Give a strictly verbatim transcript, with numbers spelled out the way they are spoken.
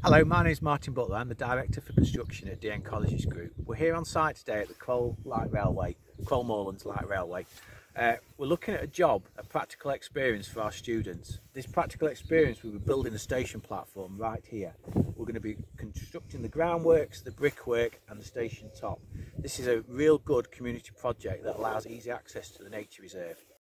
Hello, my name is Martyn Butler. I'm the Director for Construction at D N Colleges Group. We're here on site today at the Crowle Light Railway, Crowle Moors Light Railway. Uh, we're looking at a job, a practical experience for our students. This practical experience, we'll be building a station platform right here. We're going to be constructing the groundworks, the brickwork and the station top. This is a real good community project that allows easy access to the nature reserve.